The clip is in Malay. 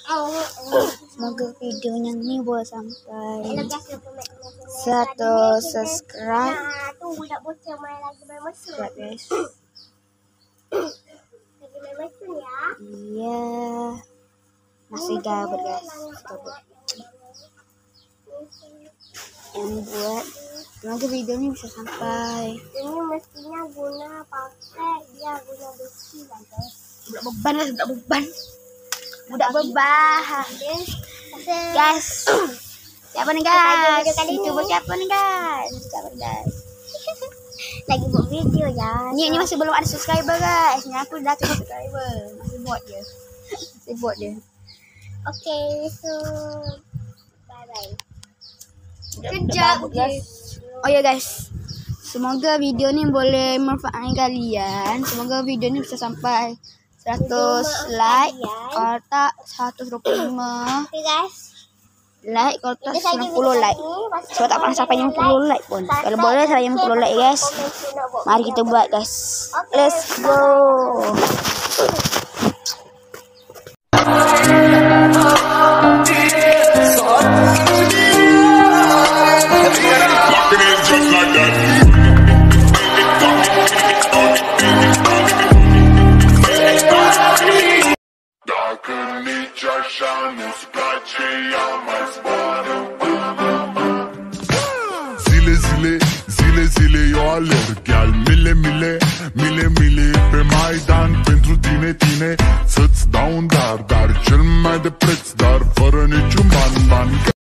Semoga videonya ni boleh sampai 100 subscribe. Subscribe guys. Iya. Masih gabut guys. Yang buat semoga video ini bisa sampai. Ini mestinya guna pakai dia guna besi lah guys. Budak beban. Budak beban. Guys. Siapa nih guys? YouTuber siapa nih guys? Lagi buat video ya. Ini masih belum ada subscriber guys. Ini aku dah 1 subscriber. Masih buat dia. Okay, so bye bye. Kejap guys. Oh ya guys. Semoga video ni boleh manfaatkan kalian. Semoga video ni bisa sampai 100 like. Kalau tak 125 Okay guys. like. Kalau tak 90 like. Sebab tak pernah sampai 50 like pun. Kalau boleh sampai 50 like guys. Mari kita buat guys. Let's go. Zile eu alerg, al mile pe Maidan pentru tine, să-ți dau un dar cel mai de preț, dar fără niciun ban